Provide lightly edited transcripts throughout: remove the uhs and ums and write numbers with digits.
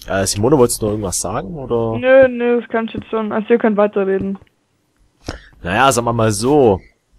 Simone, wolltest du noch irgendwas sagen, oder? Nö, das kann ich jetzt schon. Also ihr könnt weiterreden. Naja, sagen wir mal so.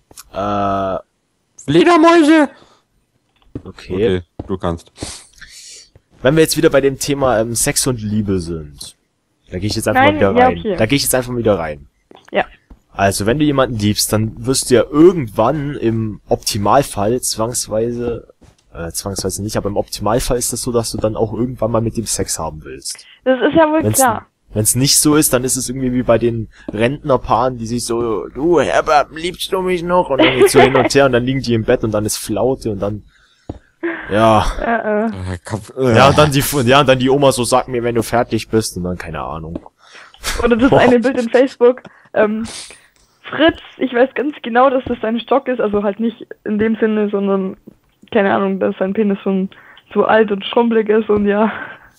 Fledermäuse! Okay. Du kannst. Wenn wir jetzt wieder bei dem Thema Sex und Liebe sind, da gehe ich jetzt einfach mal wieder rein. Okay. Da gehe ich jetzt einfach mal wieder rein. Ja. Also, wenn du jemanden liebst, dann wirst du ja irgendwann im Optimalfall zwangsweise nicht, aber im Optimalfall ist das so, dass du dann auch irgendwann mal mit dem Sex haben willst. Das ist ja wohl klar. Wenn es nicht so ist, dann ist es irgendwie wie bei den Rentnerpaaren, die sich so, du Herbert, liebst du mich noch? Und dann geht's so hin und her und dann liegen die im Bett und dann ist Flaute und dann, ja. Ja, und dann die Oma so, sag mir, wenn du fertig bist und dann keine Ahnung. Oder das eine Bild in Facebook, Fritz, ich weiß ganz genau, dass das sein Stock ist, also halt nicht in dem Sinne, sondern, keine Ahnung, dass sein Penis schon zu alt und schrumpelig ist und ja.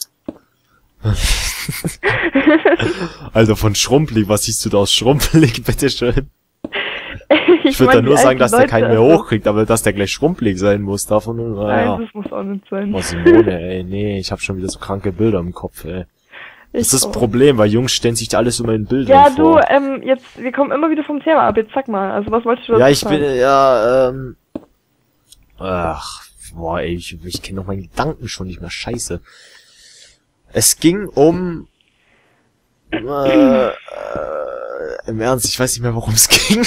Alter, von schrumpelig, was siehst du da aus schrumpelig, bitteschön? Ich würde da nur sagen, dass der keinen mehr hochkriegt, aber dass der gleich schrumpelig sein muss, davon, Nein, das muss auch nicht sein. Oh, Simone, ey, nee, ich hab schon wieder so kranke Bilder im Kopf, ey. Das ist das Problem, weil Jungs stellen sich alles immer in Bildern vor. Ja, du, jetzt, wir kommen immer wieder vom Thema ab, jetzt sag mal, also was wolltest du dazu sagen? Ach, boah, ey, ich kenne doch meinen Gedanken schon nicht mehr, scheiße. Es ging um, im Ernst, ich weiß nicht mehr, worum es ging.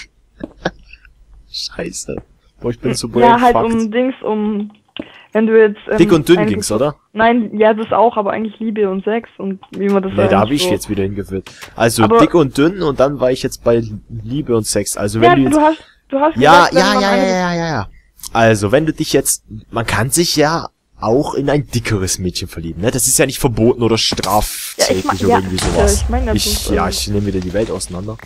Scheiße. Boah, ich bin so brainfucked. Ja, halt wenn du jetzt... Dick und dünn ging's, oder? Nein, ja, das auch, aber eigentlich Liebe und Sex und wie man das Nee, da habe ich jetzt wieder hingeführt. Also, aber dick und dünn und dann war ich jetzt bei Liebe und Sex. Also, wenn du jetzt... du hast ja. Also, wenn du dich jetzt... Man kann sich ja auch in ein dickeres Mädchen verlieben, ne? Das ist ja nicht verboten oder straftäglich oder irgendwie sowas. Ich nehme wieder die Welt auseinander.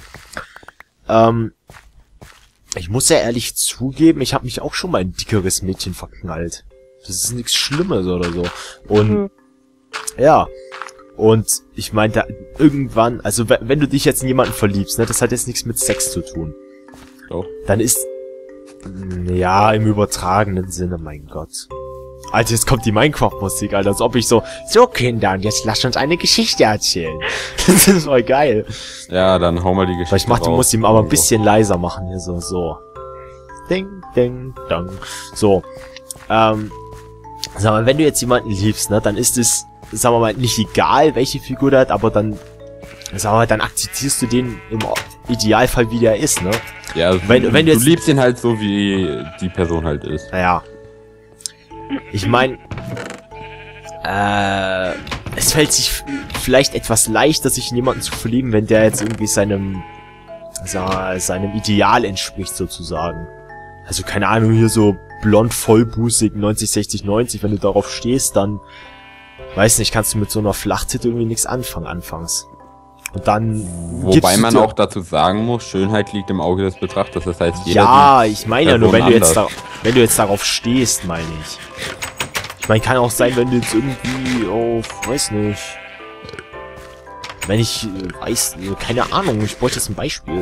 Ich muss ja ehrlich zugeben, ich habe mich auch schon mal in ein dickeres Mädchen verknallt. Das ist nichts Schlimmes oder so. Und ja. Und ich meinte irgendwann, also wenn du dich jetzt in jemanden verliebst, ne, das hat jetzt nichts mit Sex zu tun. Doch. Dann ist ja im übertragenen Sinne, mein Gott. Alter, jetzt kommt die Minecraft-Musik, Alter, als ob ich so Kinder, und jetzt lasst uns eine Geschichte erzählen. Das ist voll geil. Ja, dann hau mal die Geschichte raus. Du musst ihn aber ein bisschen leiser machen, hier so. Ding, ding, dong. So, sag mal, wenn du jetzt jemanden liebst, ne, dann ist es, sagen wir mal, nicht egal, welche Figur der hat, aber dann, sag mal, dann akzeptierst du den im Idealfall, wie der ist, ne? Ja, also wenn du jetzt liebst ihn halt so, wie die Person halt ist. Naja. Ich meine, es fällt sich vielleicht etwas leichter, sich in jemanden zu verlieben, wenn der jetzt irgendwie seinem Ideal entspricht, sozusagen. Also, keine Ahnung, hier so blond, vollbusig, 90, 60, 90, wenn du darauf stehst, dann, weiß nicht, kannst du mit so einer Flachtitte irgendwie nichts anfangen, anfangs. Und dann... Wobei man auch dazu sagen muss, Schönheit liegt im Auge des Betrachters, das heißt, jeder... Ja, ich meine ja nur, wenn du jetzt darauf stehst, meine ich. Ich meine, kann auch sein, wenn du jetzt irgendwie auf, weiß nicht... Wenn ich, keine Ahnung, ich bräuchte jetzt ein Beispiel.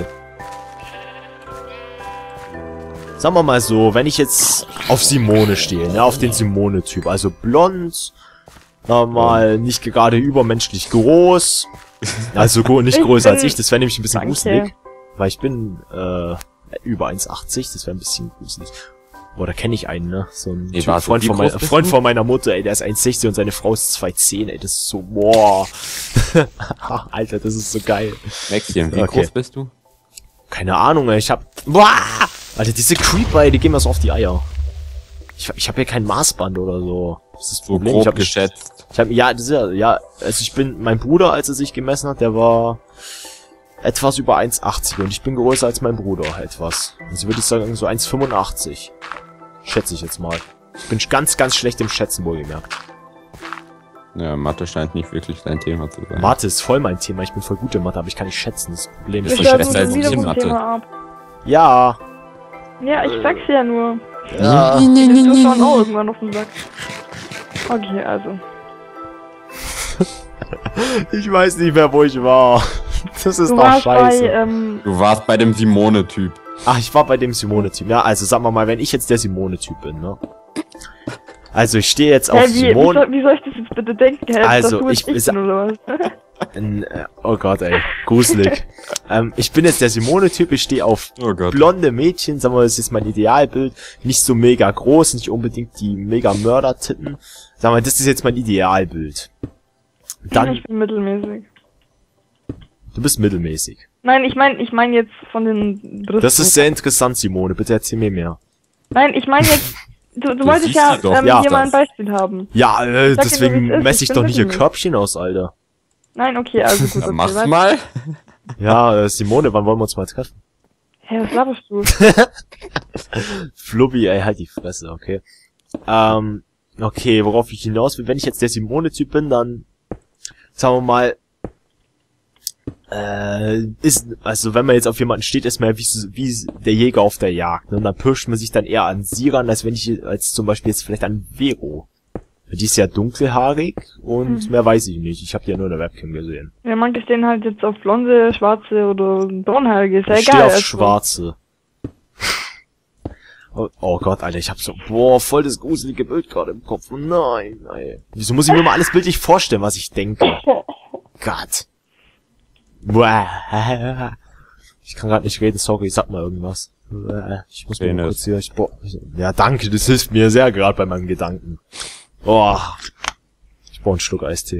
Sagen wir mal so, wenn ich jetzt auf Simone stehe, ne, auf den Simone-Typ, also blond, mal nicht gerade übermenschlich groß, also nicht größer als ich, das wäre nämlich ein bisschen gruselig, weil ich bin über 1,80, das wäre ein bisschen gruselig. Boah, da kenne ich einen, ne, so ein Typ, Freund von meiner Mutter, ey, der ist 1,60 und seine Frau ist 2,10, ey, das ist so, boah, Alter, das ist so geil. Maxchen, wie groß bist du? Keine Ahnung, ey, boah! Alter, diese Creeper, ey, die gehen mir so auf die Eier. Ich habe hier kein Maßband oder so. Das ist das Problem. So grob geschätzt. Also mein Bruder, als er sich gemessen hat, der war etwas über 1,80 und ich bin größer als mein Bruder, etwas. Also würde ich sagen, so 1,85. Schätze ich jetzt mal. Ich bin ganz, ganz schlecht im Schätzen, wohlgemerkt. Ja, Mathe scheint nicht wirklich dein Thema zu sein. Mathe ist voll mein Thema, ich bin voll gut in Mathe, aber ich kann nicht schätzen. Das Problem ist, ich schätze halt nicht in Mathe. Ja. Ja, ich sag's ja nur. Ja. Die Zuschauer auch irgendwann auf den Sack. Okay, also. Ich weiß nicht mehr, wo ich war. Das ist doch scheiße. Du warst bei dem Simone-Typ. Ach, ich war bei dem Simone-Typ. Ja, also sagen wir mal, wenn ich jetzt der Simone-Typ bin, ne? Also ich stehe jetzt Hä, auf wie Simone. soll ich das jetzt bitte denken? Hä, Also, dass du jetzt bin, oder was? Oh Gott, ey, gruselig. Ich bin jetzt der Simone-Typ, ich stehe auf Oh Gott. blonde Mädchen, sagen wir mal, das ist mein Idealbild. Nicht so mega groß, nicht unbedingt die mega Mörder-Titten. Sagen wir, das ist jetzt mein Idealbild. Dann, Ich bin mittelmäßig. du bist mittelmäßig. Nein, ich mein jetzt von den Brüsten. Das ist sehr interessant, Simone, bitte erzähl mir mehr. Nein, ich meine jetzt, du wolltest siehst ja, sie doch. Ja, hier mal ein das. Beispiel haben. Ja, Sag dir, wie es deswegen ist, messe ich ich bin doch nicht ihr mittelmäßig. Körbchen aus, Alter. Nein, okay, also gut. Ja, okay, mach's warte. mal. Ja, Simone, wann wollen wir uns mal treffen? Hä, was laberst du? Flubbi, ey, halt die Fresse, okay. Okay, worauf ich hinaus will, wenn ich jetzt der Simone-Typ bin, dann, sagen wir mal, also wenn man jetzt auf jemanden steht, ist man ja wie der Jäger auf der Jagd, ne? Und dann pirscht man sich dann eher an sie ran, als zum Beispiel jetzt vielleicht an Vero. Die ist ja dunkelhaarig und mehr weiß ich nicht. Ich habe die ja nur in der Webcam gesehen. Ja, manche stehen halt jetzt auf blonde, schwarze oder braunhaarige, ist ja Ich egal. stehe auf also. schwarze. Oh Gott, Alter, ich hab so, voll das gruselige Bild gerade im Kopf. Nein, ey. Wieso muss ich mir mal alles bildlich vorstellen, was ich denke? Gott. Ich kann gerade nicht reden, sorry, sag mal irgendwas. Ich muss mir mal kurz hier, ja, danke, das hilft mir sehr gerade bei meinen Gedanken. Ich brauche einen Schluck Eistee.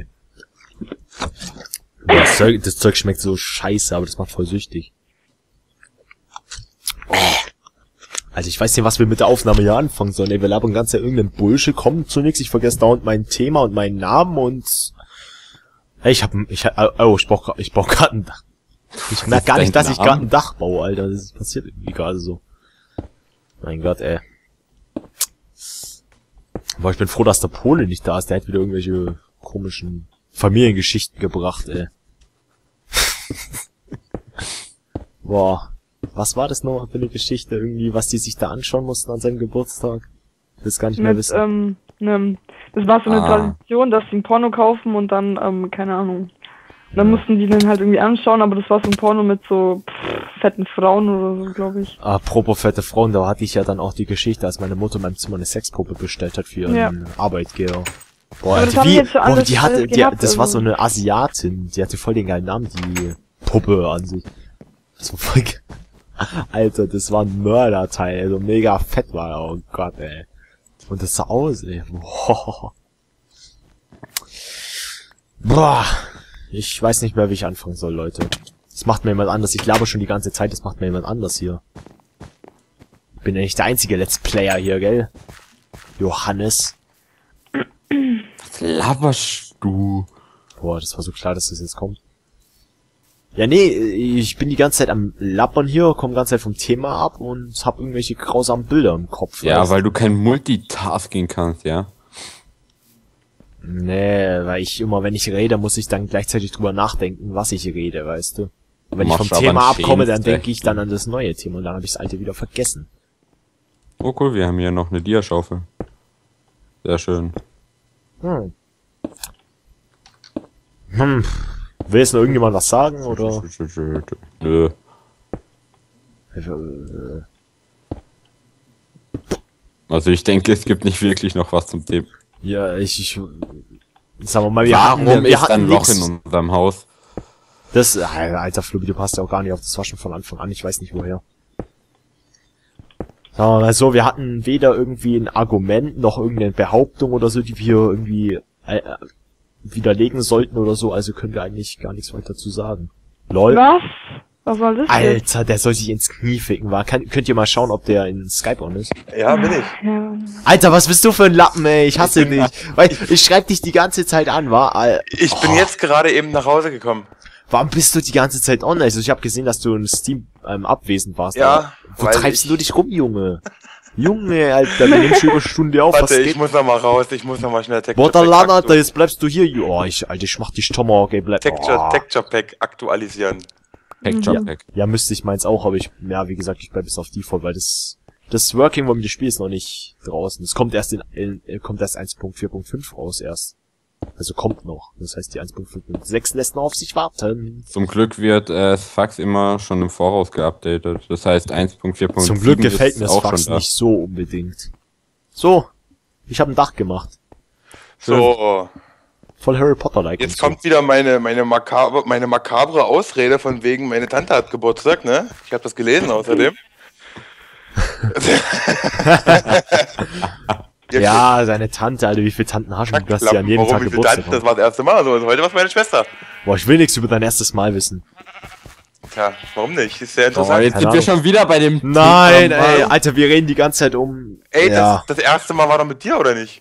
Das Zeug schmeckt so scheiße, aber das macht voll süchtig. Also ich weiß nicht, was wir mit der Aufnahme hier anfangen sollen. Ey, wir labern ganz ja irgendeinen Bullshit. Kommt zunächst, ich vergesse dauernd mein Thema und meinen Namen und... Hey, ich brauch grad ein Dach. Ich merke gar nicht, dass ich gerade ein Dach baue, Alter. Das passiert irgendwie gerade so. Mein Gott, ey. Aber ich bin froh, dass der Pole nicht da ist. Der hat wieder irgendwelche komischen Familiengeschichten gebracht, ey. Boah. Was war das noch für eine Geschichte? Irgendwie, was die sich da anschauen mussten an seinem Geburtstag? Ich will es gar nicht mehr wissen. Das war so eine Tradition, dass sie ein Porno kaufen und dann, keine Ahnung. Dann mussten die den halt irgendwie anschauen, aber das war so ein Porno mit so fetten Frauen oder so, glaube ich. Apropos fette Frauen, da hatte ich ja dann auch die Geschichte, als meine Mutter in meinem Zimmer eine Sexpuppe bestellt hat für ihren Arbeitgeber. Boah, Aber das haben die jetzt so alles die hatte, gehabt, das war also. so eine Asiatin, die hatte voll den geilen Namen, die Puppe an sich. Das war voll Alter, das war ein Mörderteil, also mega fett war er, oh Gott, ey. Und das sah aus, ey. Boah. Ich weiß nicht mehr, wie ich anfangen soll, Leute. Das macht mir jemand anders. Ich laber schon die ganze Zeit, das macht mir jemand anders hier. Ich bin ja nicht der einzige Let's Player hier, gell? Johannes. Was laberst du? Boah, das war so klar, dass das jetzt kommt. Ja, nee, ich bin die ganze Zeit am Lappern hier, komm die ganze Zeit vom Thema ab und hab irgendwelche grausamen Bilder im Kopf. Ja, weil du kein Multitasking kannst, ja? Nee, weil ich immer, wenn ich rede, muss ich dann gleichzeitig drüber nachdenken, was ich rede, weißt du. Und wenn ich vom Machst aber Thema einen abkomme, dann Schämsten. denke ich dann an das neue Thema und dann habe ich das alte wieder vergessen. Oh cool, wir haben hier noch eine Diaschaufel. Sehr schön. Will jetzt noch irgendjemand was sagen, oder? Nö. Also ich denke, es gibt nicht wirklich noch was zum Thema. Ja, sagen wir mal, Warum wir ist hatten ein Loch nix. in unserem Haus? Das, alter Flubi, du passt ja auch gar nicht auf das Waschen von Anfang an, ich weiß nicht woher. Sagen wir mal so, wir hatten weder irgendwie ein Argument, noch irgendeine Behauptung oder so, die wir irgendwie widerlegen sollten oder so, also können wir eigentlich gar nichts weiter zu sagen. Lol. Was? Was soll das jetzt? Alter, der soll sich ins Knie ficken, könnt ihr mal schauen, ob der in Skype on ist? Ja, bin ich. Ja. Alter, was bist du für ein Lappen, ey? Ich hasse dich. Weil ich schreib dich die ganze Zeit an, Ich bin jetzt gerade eben nach Hause gekommen. Warum bist du die ganze Zeit on? Also ich habe gesehen, dass du in Steam abwesend warst. Ja, aber wo weil treibst ich- du dich rum, Junge? Junge, Alter, wir nehmen schon über Stunde auf. Warte, was ich geht? muss noch mal raus, ich muss noch mal schnell Waterlan, Alter, Texture jetzt bleibst du hier. Oh, Alter, ich mach dich Tomahawk, ey, bleib. Texture Pack aktualisieren. Texture Pack. Ja, müsste ich meins auch, aber wie gesagt, ich bleib jetzt auf Default, weil das Working Mode des Spiels ist noch nicht draußen. Es kommt erst kommt erst 1.4.5 raus erst. Also kommt noch. Das heißt, die 1.5.6 lässt noch auf sich warten. Zum Glück wird Fax immer schon im Voraus geupdatet. Das heißt 1.4.7 Zum Glück gefällt ist mir das auch Fax schon da. nicht so unbedingt. So, Ich habe ein Dach gemacht. So, Voll Harry Potter-like. jetzt kommt wieder meine makabre Ausrede von wegen, meine Tante hat Geburtstag, ne? Ich habe das gelesen außerdem. Ja, seine Tante, Alter, wie viele Tanten hast du? Du hast ja an jedem Tag Warum, wie viele Geburtstag. Tanten? Das war das erste Mal. Also heute war es meine Schwester. Boah, ich will nichts über dein erstes Mal wissen. Tja, warum nicht? Ist sehr Oh, interessant. jetzt sind wir Ahnung. schon wieder bei dem Nein, Thema. ey, Alter, wir reden die ganze Zeit um... Ey, ja, das erste Mal war doch mit dir, oder nicht?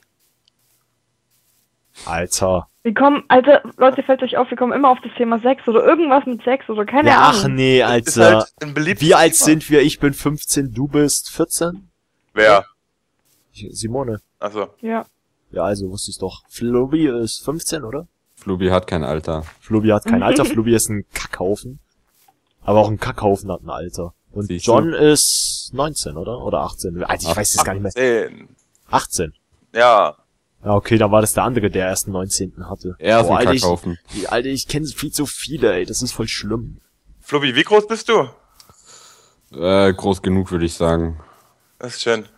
Alter. Wir kommen, Alter, Leute, fällt euch auf, wir kommen immer auf das Thema Sex oder irgendwas mit Sex oder keine Ja, ach Ahnung. nee, Ist Alter. halt ein beliebtes Wie alt Thema. sind wir? Ich bin 15, du bist 14? Wer? Simone. Achso. Ja. Ja, also wusste ich's doch. Flobi ist 15, oder? Flubi hat kein Alter. Flobi hat kein Alter, Flobi ist ein Kackhaufen. Aber auch ein Kackhaufen hat ein Alter. Und Siehst du? John ist 19, oder? Oder 18. Alter, ich weiß es gar nicht mehr. 10. 18. Ja. Ja, okay, dann war das der andere, der erst den 19. hatte. Er ist ein Alter, Kackhaufen. Alter, ich kenne viel zu viele, ey. Das ist voll schlimm. Flubbi, wie groß bist du? Groß genug, würde ich sagen. Das ist schön.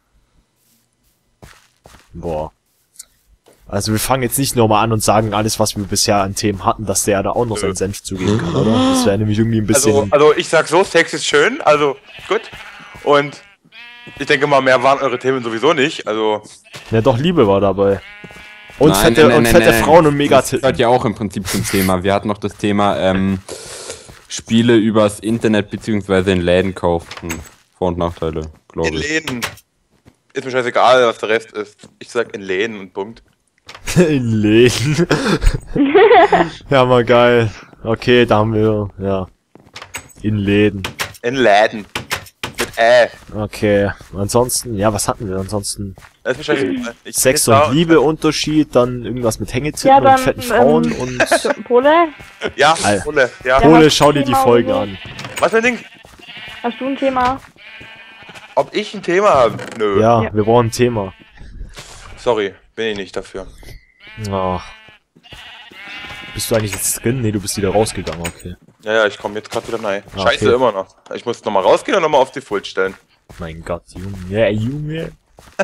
Boah. Also wir fangen jetzt nicht nochmal an und sagen alles, was wir bisher an Themen hatten, dass der da auch noch seinen Senf zugeben kann, oder? Das wäre nämlich irgendwie ein bisschen... Also ich sag so, Sex ist schön, also gut. Und ich denke mal, mehr waren eure Themen sowieso nicht, also... Ja doch, Liebe war dabei. Und Nein, fette, nein, und nein, fette nein. Frauen und Das Megatitten. gehört ja auch im Prinzip zum Thema. Wir hatten noch das Thema, Spiele übers Internet beziehungsweise in Läden kaufen. Vor- und Nachteile, glaube In ich. Läden. Ist mir scheißegal, was der Rest ist. Ich sag in Läden und Punkt. In Läden. Ja, mal geil. Okay, da haben wir, ja. In Läden. In Läden. Mit Okay. Ansonsten, ja, was hatten wir ansonsten? Das ist mir scheißegal. Ich Sex bin da und Liebe Unterschied, dann irgendwas mit Hängetitten Ja, dann, und fetten Frauen und... Pole, Ja, Alter. Ole, ja. Ja. Ole, hast schau du dir die Thema Folge oder so? an. Was für ein Ding? hast du ein Thema? Ob ich ein Thema habe? Nö. Ja, Ja. wir brauchen ein Thema. Sorry, bin ich nicht dafür. Ach. Bist du eigentlich jetzt drin? Nee, du bist wieder rausgegangen, okay. Ja, ich komme jetzt gerade wieder rein. Ah, Scheiße, okay. immer noch. Ich muss nochmal rausgehen und nochmal auf Default stellen. Mein Gott, Junge. Ja, Junge.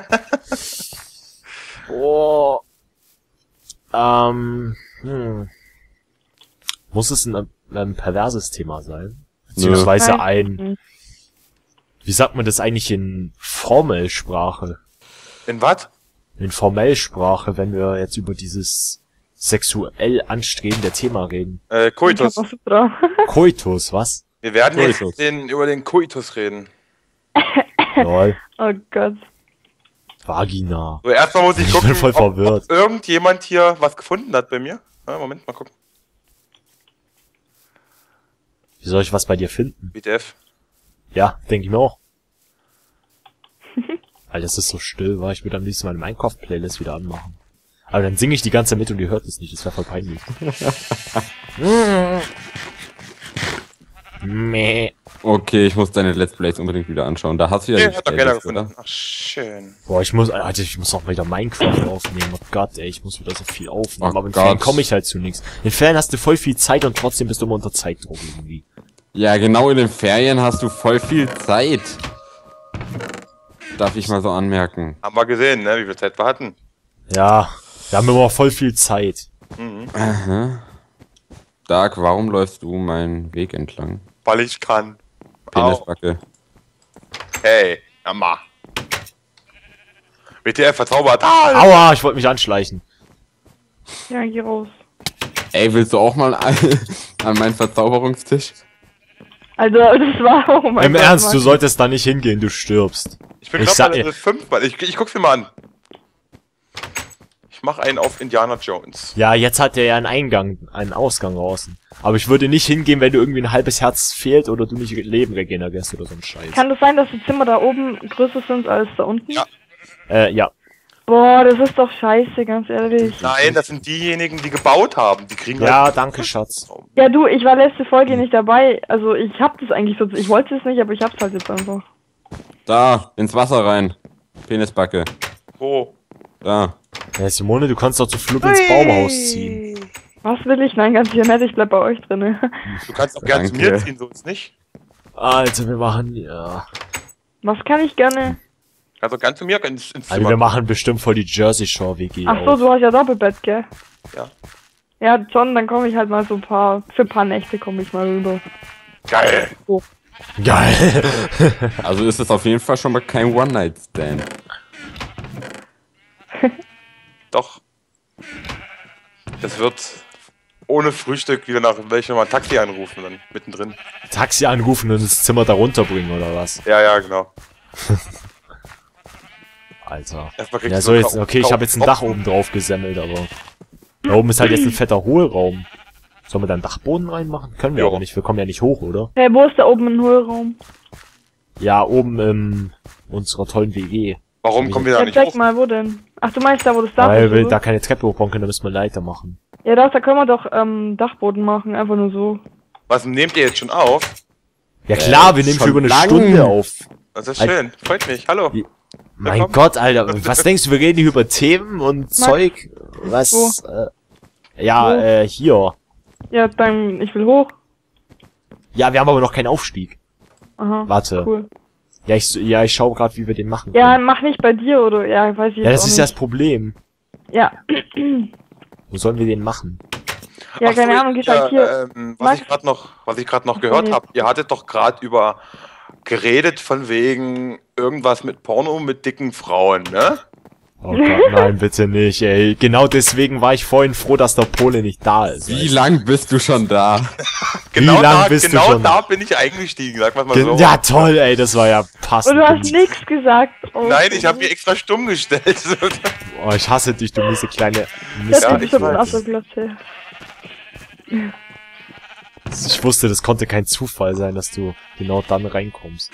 Oh. Muss es ein perverses Thema sein? Beziehungsweise Nein. ein... Wie sagt man das eigentlich in Formelsprache? In was? In Formellsprache, wenn wir jetzt über dieses sexuell anstrebende Thema reden. Koitus. Kamasutra. Koitus, was? Wir werden Koitus. jetzt über den Koitus reden. Lol. Oh Gott. Vagina. So, erstmal muss ich Ich gucken, bin voll verwirrt. ob irgendjemand hier was gefunden hat bei mir. Ja, Moment, mal gucken. Wie soll ich was bei dir finden? BTF. Ja, denke ich mir auch. Alter, es ist so still, war ich würde am liebsten meine Minecraft-Playlist wieder anmachen. Aber dann singe ich die ganze Zeit mit und ihr hört es nicht, das wäre voll peinlich. Meh. Okay, ich muss deine Let's Plays unbedingt wieder anschauen. Da hast du ja Nee, die hat doch keiner Playlist, gefunden. oder? Ach, schön. Boah, ich muss auch wieder Minecraft aufnehmen. Oh Gott, ey, ich muss wieder so viel aufnehmen. Oh Aber in Ferien Gott. komme ich halt zu nichts. In Ferien hast du voll viel Zeit und trotzdem bist du immer unter Zeitdruck irgendwie. Ja, genau in den Ferien hast du voll viel Zeit. Darf ich mal so anmerken. Haben wir gesehen, ne, wie viel Zeit wir hatten. Ja, wir haben immer voll viel Zeit. Aha. Dark, warum läufst du meinen Weg entlang? Weil ich kann. Penisbacke. Hey, Amma. WTF verzaubert. Ah, Aua, ich wollte mich anschleichen. Ja, geh raus. Ey, willst du auch mal an meinen Verzauberungstisch? Also, das war, oh mein Im Gott. Ernst, du Mann. solltest da nicht hingehen, du stirbst. ich bin ich gerade sag- bei Level 5, weil ich guck's mir mal an. Ich mach einen auf Indiana Jones. Ja, jetzt hat er ja einen Ausgang draußen. Aber ich würde nicht hingehen, wenn du irgendwie ein halbes Herz fehlt oder du nicht Leben regenerierst oder so ein Scheiß. Kann das sein, dass die Zimmer da oben größer sind als da unten? Ja. Ja. Boah, das ist doch scheiße, ganz ehrlich. Nein, das sind diejenigen, die gebaut haben. Die kriegen Ja, halt danke, Schatz. Ja, du, ich war letzte Folge nicht dabei. Also, ich hab das eigentlich so, ich wollte es nicht, aber ich hab's halt jetzt einfach. Da, ins Wasser rein. Penisbacke. Wo? Da. Ja, Simone, du kannst doch zu Flupp ins Baumhaus ziehen. Was will ich? Nein, ganz sicher nicht, ich bleib bei euch drin. Du kannst auch gerne zu mir Danke. ziehen, so ist nicht. Alter, wir machen, ja. Was kann ich gerne? Also ganz zu mir ins Also Zimmer. wir machen bestimmt voll die Jersey Shore WG Ach so, auf. du hast ja Doppelbett, gell? Ja. Ja, John, dann komme ich halt mal für ein paar Nächte komme ich mal rüber. Geil. Geil. Also ist es auf jeden Fall schon mal kein One-Night-Stand. Doch. Das wird ohne Frühstück wieder nach welchem mal ein Taxi anrufen, dann mittendrin. Taxi anrufen und das Zimmer da runterbringen oder was? Ja, genau. Alter. Erstmal kriegst Ja, du so jetzt, okay, ich habe jetzt ein Dach oben. oben drauf gesemmelt, aber da oben ist halt jetzt ein fetter Hohlraum. Sollen wir da einen Dachboden reinmachen? Können wir Jo. aber nicht, wir kommen ja nicht hoch, oder? Hey, wo ist da oben ein Hohlraum? Ja, oben in unserer tollen WG. Warum kommen wir da Ja, nicht zeig hoch? mal, wo denn? Ach, du meinst da, wo das Dach Weil ist, wir oder? da keine Treppe hochbauen können, da müssen wir Leiter machen. Ja, da können wir doch Dachboden machen, einfach nur so. Was nehmt ihr jetzt schon auf? Ja klar, wir nehmen für schon über eine lang. Stunde auf. Das ist schön. Freut mich. Hallo. Wie- Mein Willkommen. Gott, Alter, was denkst du, wir reden hier über Themen und Zeug? Was, ja, hier. Ja, dann, ich will hoch. Ja, wir haben aber noch keinen Aufstieg. Aha. Warte. Cool. Ja, ich schau gerade, wie wir den machen Ja, können. mach nicht bei dir, oder? Ja, weiß ich Ja, jetzt das auch ist ja das nicht. Problem. Ja. Wo sollen wir den machen? Ja, Ach so, keine Ahnung, geht halt hier. was Max? ich gerade noch gehört nee. habe, ihr hattet doch gerade über geredet von wegen irgendwas mit Porno mit dicken Frauen, ne? Oh Gott, nein, bitte nicht, ey. Genau deswegen war ich vorhin froh, dass der Pole nicht da ist. Wie lang bist du schon da? Genau lang da, bist du genau schon? da bin ich eingestiegen, sag mal so. Ja, toll, ey, das war ja passend. Und du hast nichts gesagt. Oh, Nein, ich habe mir extra stumm gestellt. Oh, ich hasse dich, du miese kleine Das Ja, ist ich schon ein weiß. Asserglatze. Ich wusste, das konnte kein Zufall sein, dass du genau dann reinkommst.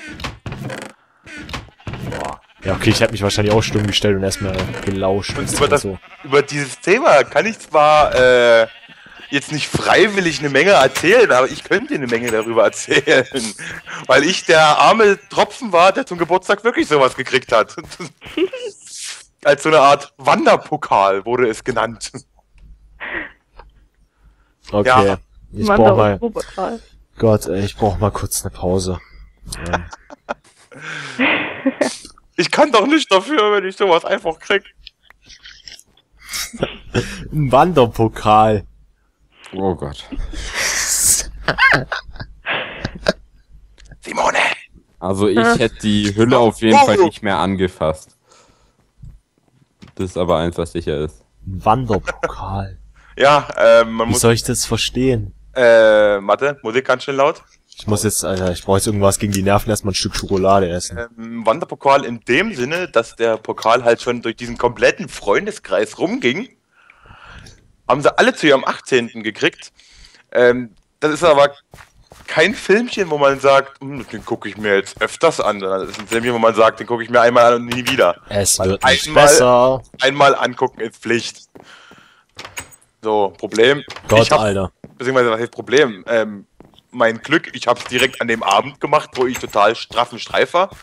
Boah. Ja, okay, ich hätte mich wahrscheinlich auch stumm gestellt und erstmal gelauscht. Und Das über, war das, so. über dieses Thema kann ich zwar jetzt nicht freiwillig eine Menge erzählen, aber ich könnte eine Menge darüber erzählen. Weil ich der arme Tropfen war, der zum Geburtstag wirklich sowas gekriegt hat. Als so eine Art Wanderpokal wurde es genannt. Okay. Ja. Ich Mann, brauch da mal. ist Wuppertal. Gott, ey, ich brauch mal kurz eine Pause. Ja. Ich kann doch nicht dafür, wenn ich sowas einfach krieg. Ein Wanderpokal. Oh Gott. Simone! Also ich hätte die Hülle auf jeden Fall nicht mehr angefasst. Das ist aber eins, was sicher ist. Ein Wanderpokal. Ja, man Wie muss. soll ich das verstehen? Warte, Musik ganz schön laut. Ich muss jetzt, Alter, ich brauche jetzt irgendwas gegen die Nerven, erstmal ein Stück Schokolade essen. Wanderpokal in dem Sinne, dass der Pokal halt schon durch diesen kompletten Freundeskreis rumging. Haben sie alle zu ihrem 18. gekriegt. Das ist aber kein Filmchen, wo man sagt, den gucke ich mir jetzt öfters an. Das ist ein Filmchen, wo man sagt, den gucke ich mir einmal an und nie wieder. Es wird nicht einmal- besser. Einmal angucken ist Pflicht. So, Problem. Gott, ich hab, Alter. beziehungsweise, was heißt Problem? Mein Glück, ich habe es direkt an dem Abend gemacht, wo ich total straffen Streif war.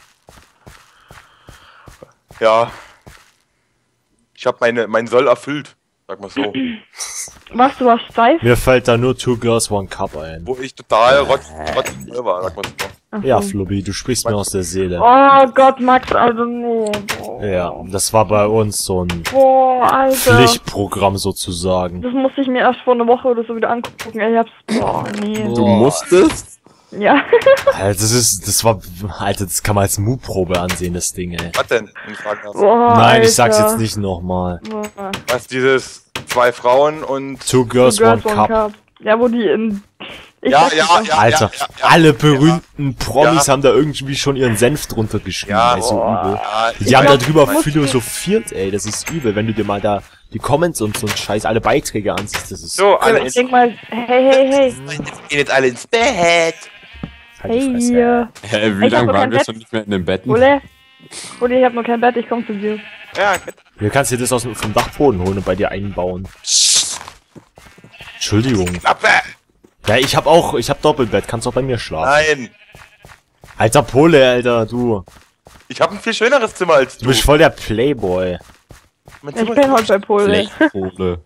Ja. Ich habe meinen Soll erfüllt, sag mal so. Was, du warst steif? Mir fällt da nur Two Girls, One Cup ein. Wo ich total rotzvoll war, sag mal so. Ach Ja, so. Flubby, du sprichst mir aus der Seele. Oh Gott, Max, Alter, nee. Boah. Ja, das war bei uns so ein Boah, Alter. Pflichtprogramm sozusagen. Das musste ich mir erst vor einer Woche oder so wieder angucken. Ey, ich hab's. Boah, nee. Du musstest? Ja. Alter, Alter, das kann man als Mutprobe ansehen, das Ding, ey. Was denn? Wenn ich fragen darf. Boah, Nein, ich sag's Alter. jetzt nicht nochmal. Boah. Was dieses 2 Frauen und. Two Girls, Girls One Cup. Ja, wo die in. Ich Ja, sag ja, nicht, ja. Alter, alle berühmten Promis Ja. haben da irgendwie schon ihren Senf drunter geschrieben, Ja, ey, so übel. Ja, Die haben glaub, darüber das muss- philosophiert, ey, das ist übel, wenn du dir mal da die Comments und so ein Scheiß, alle Beiträge ansiehst, das ist... so, alle Ich ins, denk mal, hey. gehen jetzt alle ins Bett. Halt die Hey, Fresse. hier. Wie Ich hab lange noch waren kein wir Bett. schon nicht mehr in den Betten? Ole, ich hab noch kein Bett, ich komm zu dir. Ja, Du kannst dir das vom Dachboden holen und bei dir einbauen. Entschuldigung. Klappe! Ja, ich hab Doppelbett, kannst auch bei mir schlafen. Nein, Alter Pole, Alter, du. ich habe ein viel schöneres Zimmer als Du du. bist voll der Playboy. Mein Ja, ich Zimmer bin ist- heute bei Pole. Blechkohle.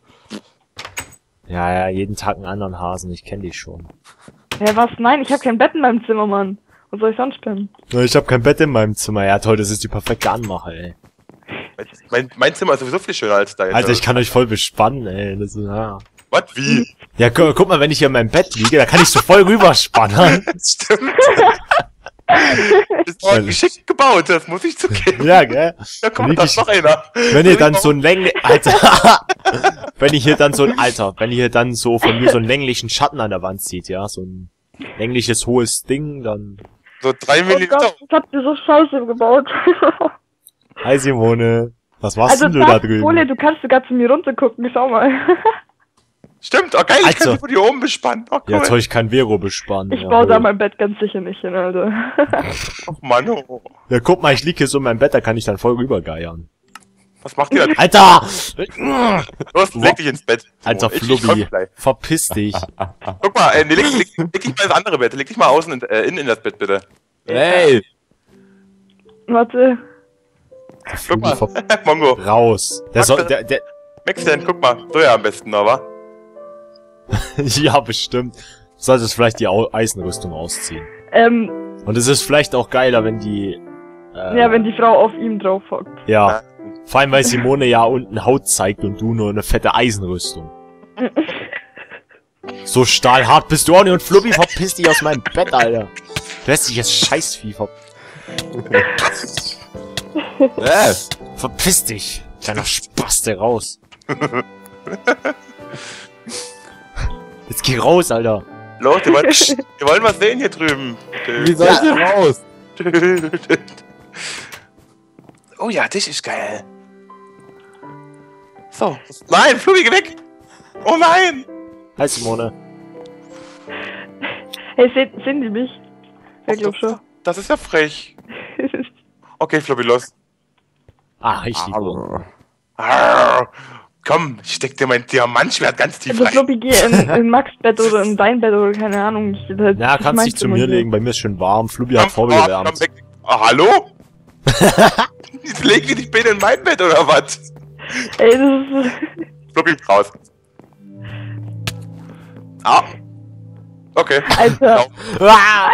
Ja, jeden Tag einen anderen Hasen, ich kenn dich schon. Ja, was? Nein, ich hab kein Bett in meinem Zimmer, Mann. Was soll ich sonst pennen? Ich hab kein Bett in meinem Zimmer. Ja toll, das ist die perfekte Anmache, ey. Mein Zimmer ist sowieso viel schöner als dein. Alter, ich kann euch voll bespannen, ey. Das ist, ja. Was? Wie? Ja, guck mal, wenn ich hier in meinem Bett liege, da kann ich so voll rüberspannen. Stimmt. Das war geschickt gebaut, das muss ich zugeben. Ja, gell? Da kommt das noch einer. Wenn ihr dann so ein Alter, wenn ihr hier dann so von mir so einen länglichen Schatten an der Wand sieht, ja, so ein längliches, hohes Ding, dann... So 3 Oh Millimeter. Gott, was habt ihr so scheiße gebaut? Hi Simone, was machst Also denn du da drüben? Folie, du kannst sogar zu mir runtergucken, schau mal. Stimmt, oh geil, ich kann Also. sie von hier oben bespannen. Oh, Ja, cool. soll ich kein Vero bespannen. Ich ja, baue da wohl. mein Bett ganz sicher nicht hin, Alter. Oh Mann, oh. Ja, guck mal, ich liege hier so in meinem Bett, da kann ich dann voll rübergeiern. Was macht ihr da? Alter! Los, leg dich ins Bett. Alter Ich komm Flubbi, gleich. verpiss dich. Guck mal, nee, leg dich mal ins andere Bett. Leg dich mal außen in das Bett, bitte. Hey! Warte. Guck mal, Flubbi, Mongo. raus. Der Maxen, guck mal. So ja am besten, aber. ja, bestimmt. Du solltest vielleicht die Eisenrüstung ausziehen. Ähm, Und es ist vielleicht auch geiler, wenn die... ja, wenn die Frau auf ihm drauf hockt. Ja, vor allem, weil Simone ja unten Haut zeigt und du nur eine fette Eisenrüstung. So stahlhart bist du auch nicht und Flubbi, verpiss dich aus meinem Bett, Alter. Du lässt dich jetzt Scheißvieh verpiss dich. Kleiner Spaste raus. Jetzt geh raus, Alter. Los, wir wollen was sehen hier drüben. Wie soll ich raus? Oh ja, das ist geil. So. Nein, Flubbi, geh weg! Oh nein! Hi, Simone. Hey, sehen die mich? Ich glaub schon. Das ist ja frech. Okay, Flubbi, los. Ah, ich liebe. Hallo. Arr, komm, ich steck dir mein Diamantschwert ganz tief Also rein. Floppi, geh in Max Bett oder in dein Bett oder keine Ahnung. Ja, kannst dich zu mir legen, bei mir ist schön warm. Flubbi hat komm vorgewärmt. weg. Ah, hallo? Leg dich bitte in mein Bett oder was? Ey, das ist... Flubbi, raus. Ah. Okay. Alter. Ah!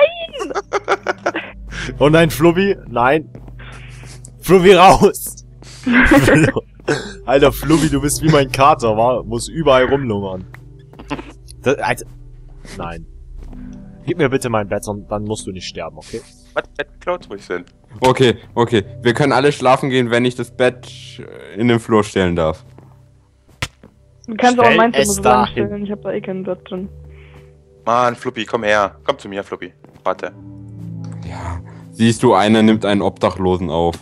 Oh nein, Flubbi, nein. Flubbi, raus! Alter, Flubbi, du bist wie mein Kater, wa? Muss überall rumlungern. Das, Alter, nein. Gib mir bitte mein Bett, und dann musst du nicht sterben, okay? Was? Bett geklaut? Wo ich denn? Okay, okay. Wir können alle schlafen gehen, wenn ich das Bett in den Flur stellen darf. Du kannst auch Stell mein Zimmer es so dahin. stellen, ich hab da eh kein Bett drin. Mann, Flubbi, komm her. Komm zu mir, Flubbi. Warte. Ja. Siehst du, einer nimmt einen Obdachlosen auf.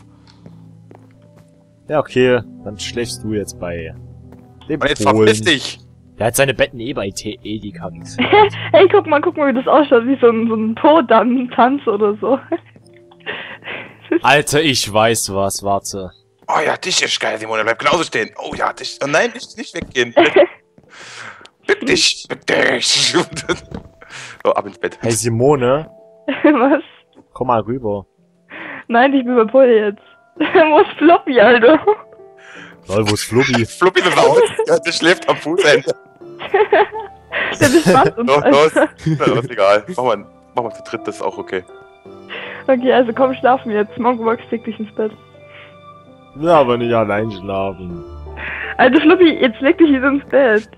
Ja, okay, dann schläfst du jetzt bei dem Und jetzt Polen. verpiss dich. Der hat seine Betten eh bei Edeka. Hey, guck mal, wie das ausschaut, wie so ein Po-Tanz oder so. Alter, ich weiß was, warte. Oh ja, dich ist geil, Simone. Bleib genauso stehen. Oh ja, dich. Oh nein, nicht weggehen. Bück dich. Bück dich. So, ab ins Bett. Hey Simone, Was? komm mal rüber. Nein, ich bin bei Paul jetzt. Wo ist Floppy, Alter? Lol, wo ist Flubbi? Flubbi ist raus. Ja, der schläft am Fußende. Der bespannt uns. Los, Alter. los. Na, los, egal. Mach mal zu dritt, das ist auch okay. Okay, also komm, schlafen jetzt. Mongobox, leg dich ins Bett. Ja, aber nicht allein schlafen. Alter, Floppy, jetzt leg dich wieder ins Bett.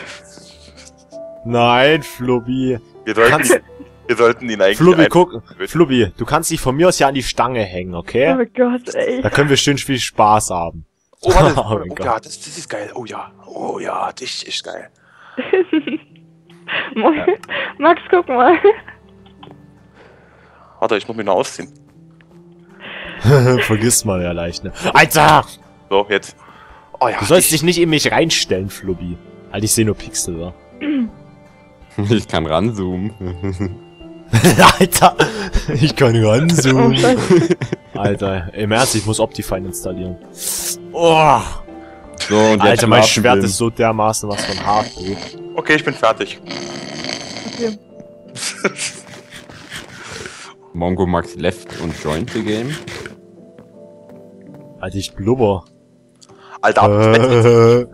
Nein, Flubbi. Wir sollten ihn eigentlich Flubbi, einfach guck. töten. Flubbi, du kannst dich von mir aus ja an die Stange hängen, Oh okay? mein Gott, ey. Da können wir schön viel Spaß haben. Oh, warte. Oh mein Oh Gott. ja, das ist geil. Oh ja. Oh ja, das ist geil. Max, guck mal. Warte, ich muss mich noch ausziehen. Vergiss mal ja leicht, ne? Alter! So, jetzt. Oh ja. Du sollst dich nicht in mich reinstellen, Flubbi. Alter, ich sehe nur Pixel, wa? Ich kann ranzoomen. Alter! Ich kann Oh, ranzoomen. Scheiße. Alter, im Ernst, ich muss Optifine installieren. Oh! So, und jetzt Alter, mein schlafen Schwert gehen. ist so dermaßen was von hart, ey. Okay, ich bin fertig. Okay. Mongo Max left und joined the game. Alter, ich blubber. Alter, ab ins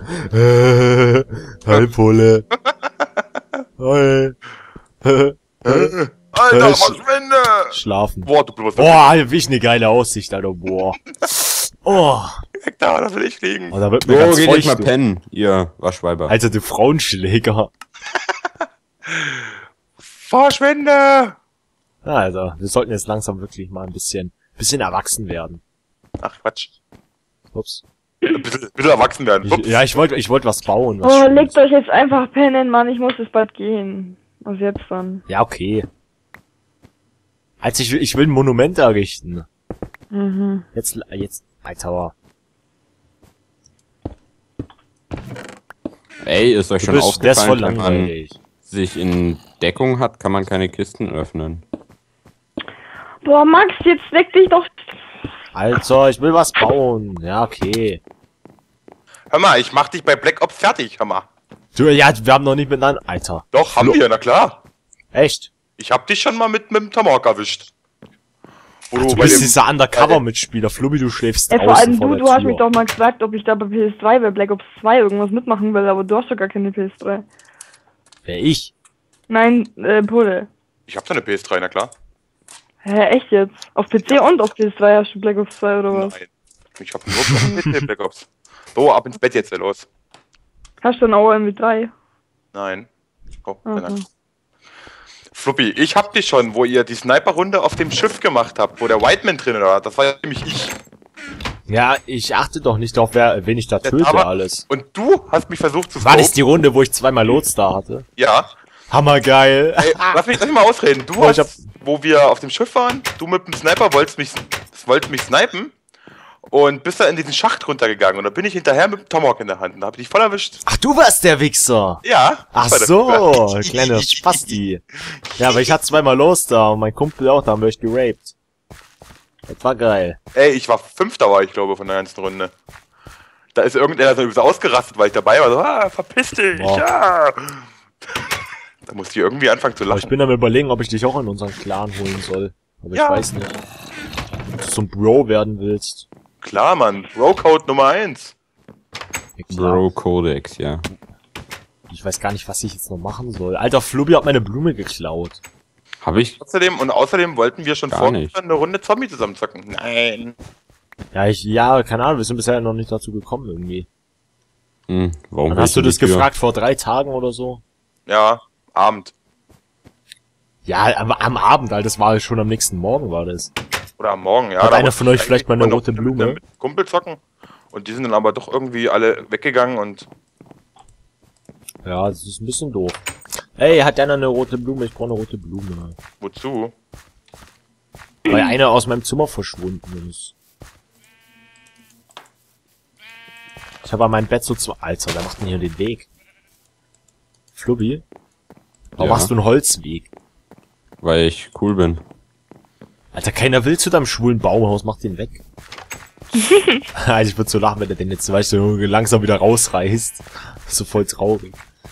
Bett. Hi, Pole. Hi. Oh Alter, verschwinde! Schlafen. Boah, du bloß. Boah, wie ich eine geile Aussicht, Alter, boah. Oh, Weg da will ich liegen. oh da wird mir So, ganz geht feucht, nicht mal du. pennen, ihr Waschweiber. Alter, du Frauenschläger. Verschwinde! Ja, also, wir sollten jetzt langsam wirklich mal ein bisschen erwachsen werden. Ach, Quatsch. Ups. Bitte erwachsen werden. Ups. Ich wollte was bauen. Was Oh, Schönes. legt euch jetzt einfach pennen, Mann. Ich muss jetzt bald gehen. Was jetzt dann? Ja, okay. Also ich will ein Monument errichten. Mhm. Jetzt, Alter. Ey, ist euch Du schon bist, der ist voll aufgefallen, wenn man langweilig. sich in Deckung hat, kann man keine Kisten öffnen. Boah, Max, jetzt leck dich doch. Alter, ich will was bauen. Ja, okay. Hör mal, ich mach dich bei Black Ops fertig, hör mal. Du, ja, wir haben noch nicht miteinander... Alter. Doch, haben wir, na klar. Echt? Ich hab dich schon mal mit dem Tomahawk erwischt. Wo Du bei bist dem- dieser Undercover-Mitspieler. Flubbi, du schläfst Ey, vor draußen allem vor du, der du hast Tür. mich doch mal gefragt, ob ich da bei PS3 bei Black Ops 2 irgendwas mitmachen will, aber du hast doch gar keine PS3. Wer, ich? Nein, Pole. Ich hab da eine PS3, na klar. Hä, echt jetzt? Auf PC und auf PS3 hast du Black Ops 2 oder was? Nein. Ich hab nur PC Black Ops. So, ab ins Bett jetzt, los. Hast du dann auch irgendwie 3? Nein. Oh, Mhm. nein. Fluppi, ich hab dich schon, wo ihr die Sniper-Runde auf dem Schiff gemacht habt, wo der Whiteman drin war. Das war ja nämlich ich. Ja, ich achte doch nicht auf, wen ich da töte aber- alles. Und du hast mich versucht zu War das scopen. die Runde, wo ich zweimal Lodestar hatte? Ja. Hammergeil. Ey, lass mich mal ausreden. Du Oh, ich hast, wo wir auf dem Schiff waren, du mit dem Sniper wolltest mich snipen und bist da in diesen Schacht runtergegangen. Und da bin ich hinterher mit dem Tomahawk in der Hand und da hab ich dich voll erwischt. Ach, du warst der Wichser. Ja. Ach das war der so, Fehler. kleiner Spasti. Ja, aber ich hatte zweimal Lodestar und mein Kumpel auch, da haben wir euch geraped. Das war geil. Ey, ich war Fünfter, war ich glaube, von der ganzen Runde. Da ist irgendeiner so übelst ausgerastet, weil ich dabei war. So, verpiss dich, Boah. ja. Da musste ich irgendwie anfangen zu Aber ich lachen. bin am überlegen, ob ich dich auch in unseren Clan holen soll. Aber Ja. ich weiß nicht. Ob du so ein Bro werden willst. Klar, Mann. Bro-Code Nummer 1. Ja, klar. Bro Codex, ja. Ich weiß gar nicht, was ich jetzt noch machen soll. Alter, Flubbi hat meine Blume geklaut. Habe ich? Außerdem wollten wir schon Gar vorher nicht. eine Runde Zombie zusammen zocken. Nein. Ja, keine Ahnung, wir sind bisher noch nicht dazu gekommen irgendwie. Warum Dann hast du willst das die Tür? gefragt vor 3 Tagen oder so? Ja, Abend. Ja, am Abend, Alter, das war schon am nächsten Morgen, war das. Oder am Morgen, ja. Hat da einer wollte von ich euch vielleicht mal eine eigentlich rote noch Blume? Mit einem Kumpel zocken. Und die sind dann aber doch irgendwie alle weggegangen und Ja, das ist ein bisschen doof. Ey, hat einer eine rote Blume? Ich brauche eine rote Blume. wozu? Weil einer aus meinem Zimmer verschwunden ist. Ich habe an meinem Bett so zwei... Alter, wer macht denn hier den Weg? Flubbi? Warum Ja. machst du einen Holzweg? Weil ich cool bin. Alter, keiner will zu deinem schwulen Baumhaus, mach den weg. Alter, ich würde so lachen, wenn er den jetzt, weißt du, langsam wieder rausreißt. Das ist so voll traurig.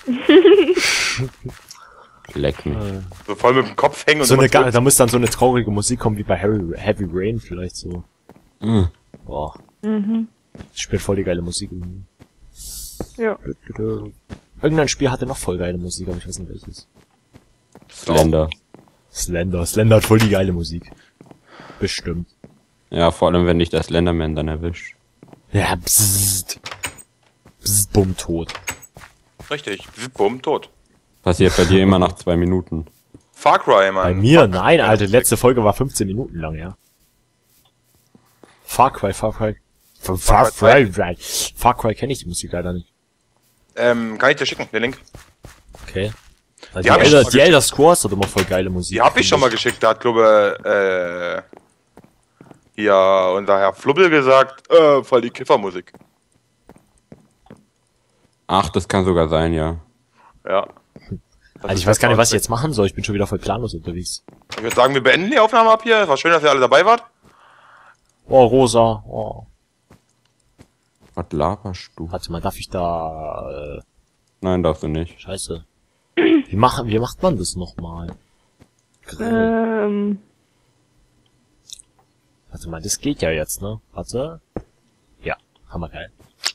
Leck mich. So voll mit dem Kopf hängen und So eine, immer da muss dann so eine traurige Musik kommen, wie bei Heavy Rain vielleicht so. Mhm. Boah, Mhm. das spielt voll die geile Musik. Ja. Irgendein Spiel hatte noch voll geile Musik, aber ich weiß nicht welches. Slender. Slender hat voll die geile Musik. Bestimmt. Ja, vor allem, wenn dich der Slenderman dann erwischt. Ja, bzzzt. Bzzzt, bumm, tot. Richtig. Bumm, tot. Passiert bei dir immer nach 2 Minuten. Far Cry, Mann. Bei mir? Nein, Alter, die letzte Folge war 15 Minuten lang, ja. Far Cry kenne ich die Musik leider nicht. Kann ich dir schicken, den Link? Okay. Also Die hab ich schon mal die Elder Scrolls hat immer voll geile Musik. Die hab ich schon mal geschickt, da hat, glaube ja, unser Herr Flubbel gesagt, voll die Kiffermusik. Ach, das kann sogar sein, ja. Ja. Also ich weiß gar nicht, was ich jetzt machen soll. Ich bin schon wieder voll planlos unterwegs. Ich würde sagen, wir beenden die Aufnahme ab hier. War schön, dass ihr alle dabei wart. Oh, Rosa. Oh. Was laberst du? Warte mal, darf ich da... Nein, darfst du nicht. Scheiße. Wie macht man das nochmal? Warte mal, das geht ja jetzt, ne? Warte. Ja, hammergeil.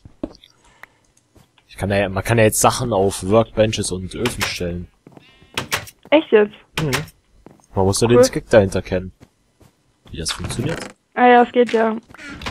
Man kann ja jetzt Sachen auf Workbenches und Öfen stellen. Echt jetzt? Mhm. Man muss nur Cool. den Trick dahinter kennen. Wie das funktioniert. Ah ja, es geht ja.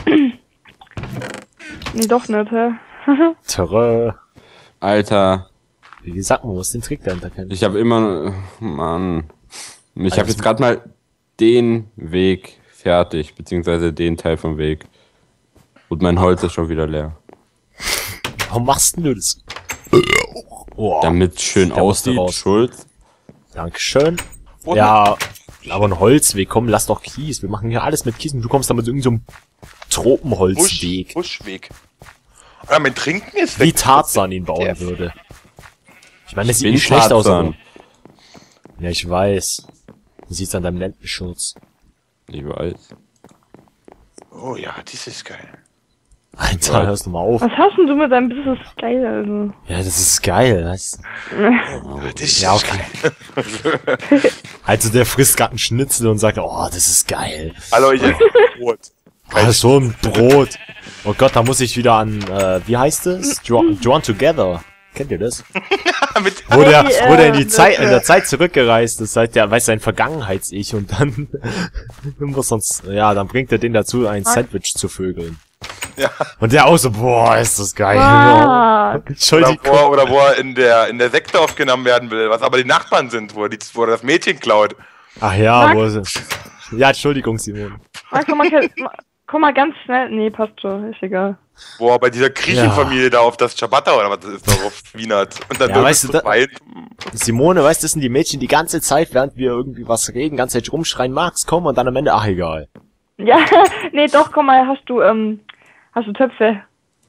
Nee, doch nicht, hä? Tada. Alter, Wie gesagt, man muss den Trick dahinter kennen. ich habe immer... Mann. Ich habe Also- jetzt gerade mal den Weg fertig, beziehungsweise den Teil vom Weg. Und mein Holz ist schon wieder leer. Warum machst denn du das? Oh, Damit es schön Der musste aussieht, raus. Schulz. Dankeschön. Und Ja, aber ein Holzweg, komm, lass doch Kies. Wir machen hier alles mit Kies und du kommst da mit irgendeinem Tropenholzweg. Buschweg. Aber mein Trinken ist Wie weg. Tarzan ihn bauen Der- würde. Ich meine, das sieht Bin nicht schlecht aus, Tarzan. aber... Ja, ich weiß. Du siehst an deinem Lendenschutz. Ich weiß. Oh ja, das ist geil. Alter, Ja. hörst du mal auf. Was hast denn du mit deinem Business geil, also? Ja, das ist geil. Das Das ist ja, okay. Also der frisst gerade einen Schnitzel und sagt, oh, das ist geil. Hallo, ich esse Brot. Ah, so ein Brot. Oh Gott, da muss ich wieder an, wie heißt es? Drawn Together. Kennt ihr das? Mit Wo der, Hey, wo der in die Zeit, in der Zeit zurückgereist ist, seit der weiß sein Vergangenheits-Ich und dann muss sonst, ja, dann bringt er den dazu, ein Sandwich zu vögeln. Ja. Und der auch so, boah, ist das geil. Ah. Entschuldigung. oder wo er in der Sekte aufgenommen werden will, was aber die Nachbarn sind, wo er das Mädchen klaut. Ach ja, Max? ja, Entschuldigung, Simon. Max, komm mal ganz schnell. Nee, passt schon, ist egal. Wo er bei dieser Griechenfamilie da auf das Ciabatta oder was das ist, darauf wienert. Und dann Ja, wirklich weißt du, so da- weit. Simone, weißt du, das sind die Mädchen die ganze Zeit, während wir irgendwie was reden, ganze Zeit rumschreien, Max, komm, und dann am Ende, ach, egal. Ja, nee, doch, komm mal, hast du Töpfe?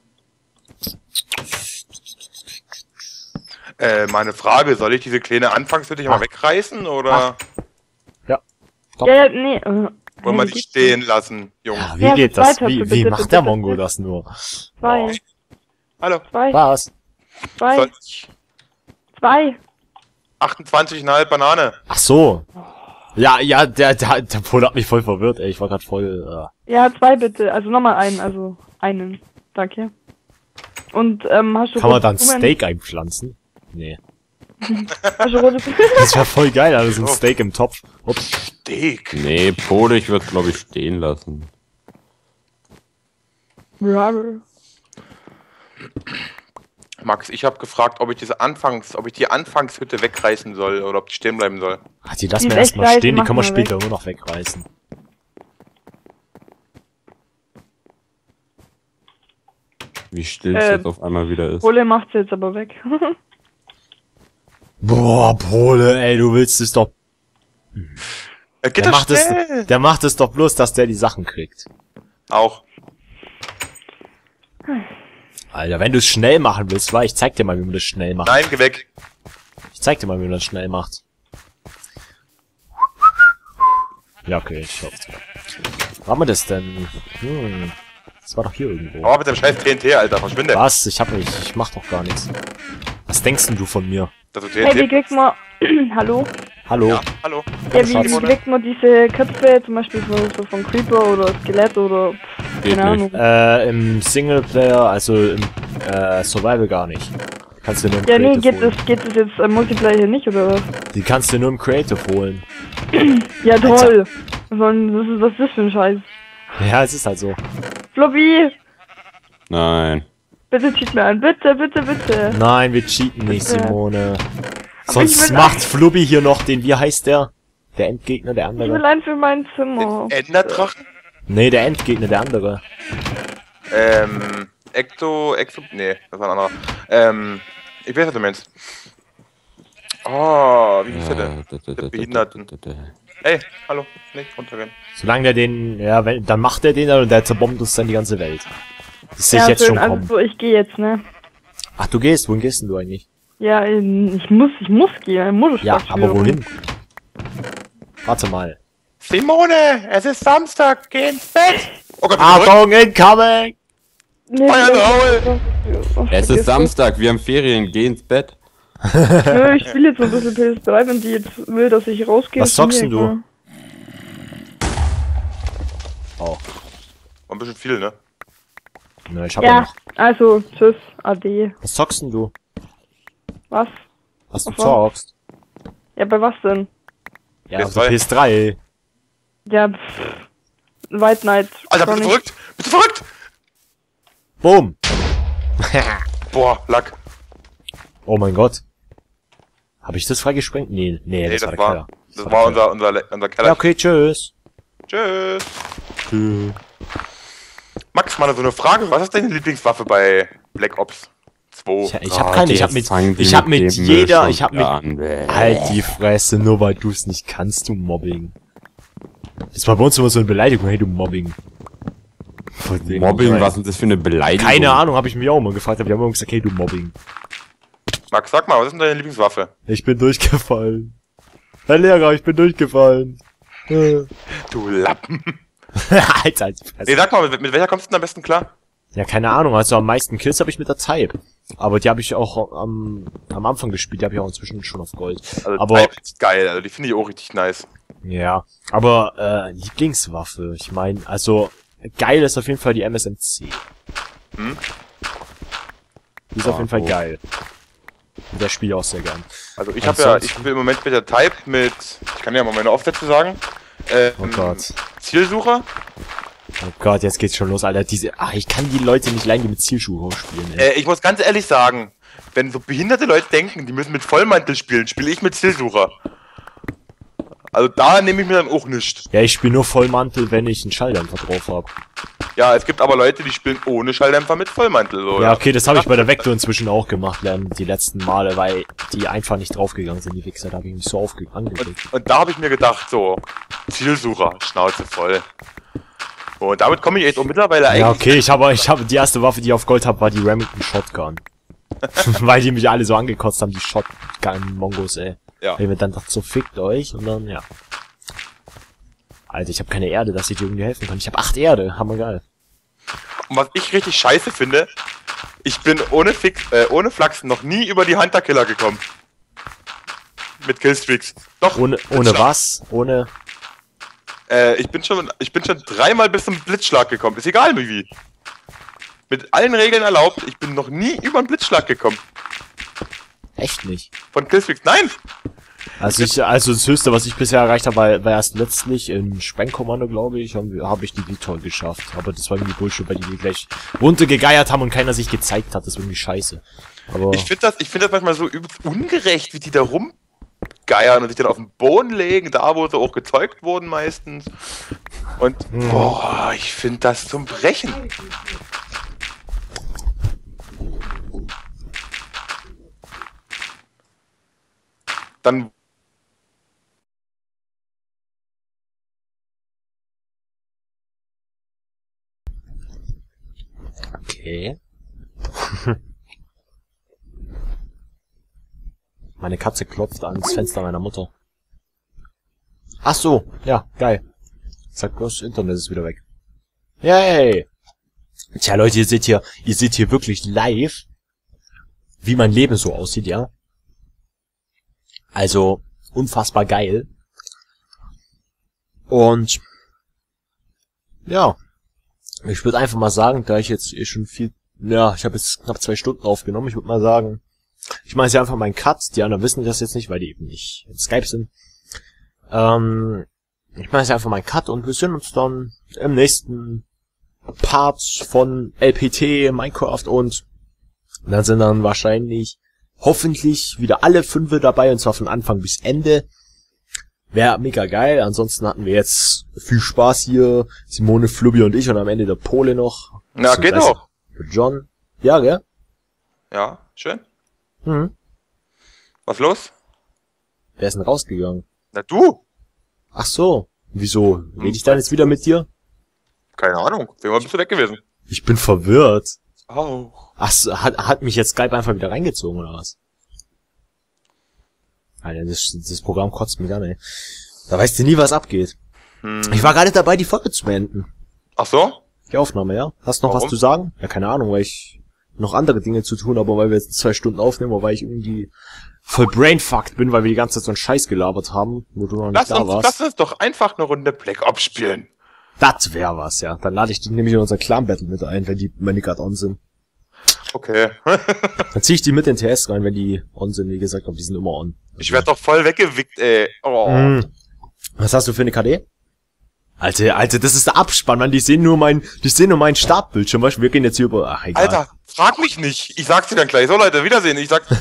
Meine Frage, soll ich diese kleine Anfangshütte mal wegreißen oder Doch. Ja, nee. wollen wir die stehen lassen, Jungs? Ja, wie Ja, geht das? weiter, Wie bitte, macht bitte, der bitte. Mongo das nur? Zwei, Hallo, Was? soll ich 28,5 Banane? Ach so. Ja, der Pol hat mich voll verwirrt, ey. Ich war grad voll, Ja, 2 bitte. Also nochmal einen, also einen. Danke. Und, hast du Kann man dann rote Blumen? Steak einpflanzen? Nee. Hast du rote Das wäre voll geil, also so ein Steak im Topf. Ups. Steak. Nee, Pole, ich würde glaube ich stehen lassen. Blumen? Max, ich habe gefragt, ob ich die Anfangshütte wegreißen soll oder ob die stehen bleiben soll. Ach, die lassen Die wir ist echt erstmal geil, stehen, die die können wir machen wir später immer noch wegreißen. Wie still es jetzt auf einmal wieder ist. Ole macht's jetzt aber weg. Boah, Pole, ey, du willst es doch. Geht Der das macht, schnell? es, der macht es doch bloß, dass der die Sachen kriegt. Auch. Alter, wenn du es schnell machen willst, ich zeig dir mal, wie man das schnell macht. Nein, geh weg. Ich zeig dir mal, wie man das schnell macht. Ja, okay, ich schaff's. Wo haben wir das denn? Das war doch hier irgendwo. Aber mit dem scheiß TNT, Alter, verschwinde. Was? Ich mach doch gar nichts. Was denkst denn du von mir? Dass du Hey, wie TNT. kriegt man... Hallo? Hallo? Ja, hallo. Ja, Schatz. wie kriegt man diese Köpfe, zum Beispiel so von Creeper oder Skelett oder... Geht keine nicht. Ahnung. Im Singleplayer, also im Survival gar nicht. Kannst du nur im Ja, nee, Creative holen. geht das jetzt im Multiplayer hier nicht, oder was? Die kannst du nur im Creative holen. Ja, toll. Was ist das für ein Scheiß? Ja, es ist halt so. Floppy, Nein. bitte cheat mir ein. Bitte, bitte, bitte. Nein, wir cheaten nicht, Bitte. Simone. Aber Sonst ich will macht Flubby hier noch den, wie heißt der? Der Endgegner, der Ich will andere. einen für mein Zimmer. Enderdrachen? Nee, der Endgegner, der andere. Nee, das war ein anderer. Ich weiß, was du meinst. Oh, wie hieß der denn? Der Behinderten. Hey, hallo, nicht runtergehen. Solange der den, ja, dann macht er den und der zerbombt uns dann die ganze Welt. Das sehe ich jetzt schön, schon kommen. also ich gehe jetzt, ne? Ach, du gehst, wohin gehst denn du eigentlich? Ja, ich muss gehen. Ich muss Ja, Spaß aber spielen. wohin? Warte mal. Simone, es ist Samstag, geh ins Bett! Oh Gott, Achtung, incoming! Nee, Feuer in vielleicht- Maul. Oh, Es ist vergiss Samstag, wir haben Ferien, geh ins Bett. das. Nö, ich spiele jetzt so ein bisschen PS3, wenn die jetzt will, dass ich rausgehe. Was ist mir zockst denn du? egal. Oh, War ein bisschen viel, ne? ne, ich hab ja Ja, noch. also, tschüss, ade. Was zockst denn du? Was? Was du Ach so. zockst? Ja, bei was denn? Ja, auf der PS3. Ja, White Knight. Alter, bist du verrückt? Bist du verrückt? Boom. Boah, Lack. Oh mein Gott. Habe ich das freigesprengt? Nee, das war der Keller. Das war unser Keller. Ja, okay, tschüss. Tschüss. Max, mal so eine Frage. Was ist deine Lieblingswaffe bei Black Ops 2? Ich hab keine, ich hab mit jeder, halt die Fresse, nur weil du es nicht kannst, du Mobbing. Das war bei uns immer so eine Beleidigung, hey, du Mobbing. Mobbing, was ist das für eine Beleidigung? Keine Ahnung, habe ich mich auch mal gefragt, aber die haben immer gesagt, hey, du Mobbing. Max, sag mal, was ist denn deine Lieblingswaffe? Ich bin durchgefallen. Herr Lehrer, ich bin durchgefallen. Du Lappen. Alter, Nee, sag mal, mit welcher kommst du denn am besten klar? ja, keine Ahnung, also am meisten Kills habe ich mit der Type. Aber die habe ich auch am Anfang gespielt, die habe ich auch inzwischen schon auf Gold. Also Aber Type ist geil, also die finde ich auch richtig nice. ja, aber Lieblingswaffe, ich meine, also geil ist auf jeden Fall die MSMC. Hm? Die ist auf jeden Fall geil. Und der spiele ich auch sehr gern. Also ich spiele im Moment mit der Type mit, ich kann ja mal meine Aufsätze sagen. Oh Gott. Zielsucher. Oh Gott, jetzt geht's schon los, Alter. Ich kann die Leute nicht leiden, die mit Zielschuhe spielen, ey. Ich muss ganz ehrlich sagen, wenn so behinderte Leute denken, die müssen mit Vollmantel spielen, spiele ich mit Zielsucher. Also da nehme ich mir dann auch nichts. Ja, ich spiele nur Vollmantel, wenn ich einen Schalldämpfer drauf habe. Ja, es gibt aber Leute, die spielen ohne Schalldämpfer mit Vollmantel. So, ja, okay, das habe ich bei der Vector inzwischen auch gemacht, die letzten Male, weil die einfach nicht draufgegangen sind, die Wichser. Da habe ich mich so angeklickt. Und da habe ich mir gedacht, so, Zielsucher, Schnauze voll. Und damit komme ich echt auch mittlerweile eigentlich... Ja, okay, ich habe die erste Waffe, die ich auf Gold habe, war die Remington Shotgun. Weil die mich alle so angekotzt haben, die Shotgun-Mongos, ey. Ja. Weil ich mir dann dachte, so fickt euch und dann, ja. Alter, ich habe keine Erde, dass ich dir irgendwie helfen kann. Ich habe 8 Erde, hammergeil. Und was ich richtig scheiße finde, ich bin ohne Flachs noch nie über die Hunter-Killer gekommen. Mit Killstreaks. Doch. Ohne was? Ohne... Ich bin schon 3-mal bis zum Blitzschlag gekommen. Ist egal wie. Mit allen Regeln erlaubt, ich bin noch nie über einen Blitzschlag gekommen. Echt nicht? Von Killstreaks, nein! Also das Höchste, was ich bisher erreicht habe, war erst letztlich im Sprengkommando, glaube ich, habe ich die Vitor geschafft. Aber das war irgendwie Bullshit, weil die gleich runtergegeiert haben und keiner sich gezeigt hat. Das ist irgendwie scheiße. Aber Ich finde das manchmal so übelst ungerecht, wie die da rumgeiern und sich dann auf den Boden legen, da wo sie auch gezeugt wurden meistens. Und, boah, ich finde das zum Brechen. Dann okay. Meine Katze klopft ans Fenster meiner Mutter. Ach so, ja, geil. Zack, das Internet ist wieder weg. Yay! Tja, Leute, ihr seht hier wirklich live, wie mein Leben so aussieht, ja? Also, unfassbar geil. Und, ja. Ich würde einfach mal sagen, da ich jetzt schon viel, ja, ich habe jetzt knapp 2 Stunden aufgenommen, ich würde mal sagen, ich mache jetzt einfach meinen Cut, die anderen wissen das jetzt nicht, weil die eben nicht in Skype sind. Ich mache jetzt einfach meinen Cut und wir sehen uns dann im nächsten Part von LPT, Minecraft und dann sind dann wahrscheinlich, hoffentlich wieder alle 5 dabei und zwar von Anfang bis Ende. Wäre mega geil, ansonsten hatten wir jetzt viel Spaß hier, Simone, Flubby und ich und am Ende der Pole noch. Na, geht auch. John. Ja, gell? Ja, schön. Mhm. Was los? Wer ist denn rausgegangen? Na du? Ach so. Wieso? Rede ich dann jetzt wieder mit dir? Keine Ahnung. Wann bist du weg gewesen? Ich bin verwirrt. Auch. Ach so, hat mich jetzt Skype einfach wieder reingezogen, oder was? Alter, das Programm kotzt mich an, ey. Da weißt du nie, was abgeht. Ich war gerade dabei, die Folge zu beenden. Ach so? Die Aufnahme, ja? Hast du noch Warum? was zu sagen? Ja, keine Ahnung, weil ich noch andere Dinge zu tun habe, aber weil wir jetzt 2 Stunden aufnehmen, oder weil ich irgendwie voll brainfucked bin, weil wir die ganze Zeit so einen Scheiß gelabert haben, wo du noch nicht da warst. Lass uns doch einfach eine Runde Black Ops spielen. Das wär was, ja. Dann lade ich die nämlich in unser Clan-Battle mit ein, wenn die gerade on sind. Okay. Dann zieh ich die mit in TS rein, wenn die on sind. Wie gesagt, aber die sind immer on. Ich werd doch voll weggewickt, ey. Oh. Was hast du für eine KD? Alter, das ist der Abspann, Mann. Die sehen nur meinen Startbildschirm. Weißt du, wir gehen jetzt hier über... Ach, egal. Alter, frag mich nicht. Ich sag's dir dann gleich. So, Leute, Wiedersehen. Ich sag...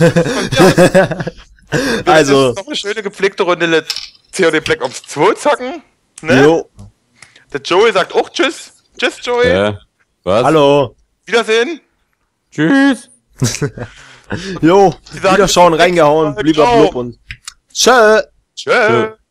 Also... Das ist noch eine schöne gepflegte Runde COD Black Ops 2 zocken. Ne? Jo. Der Joey sagt auch Tschüss. Tschüss, Joey. Was? Hallo. Wiedersehen. Tschüss. Jo. Die sagen, Wiederschauen, bis zum reingehauen. nächsten Mal. Lieber Ciao. Blub und... Tschö. Tschüss.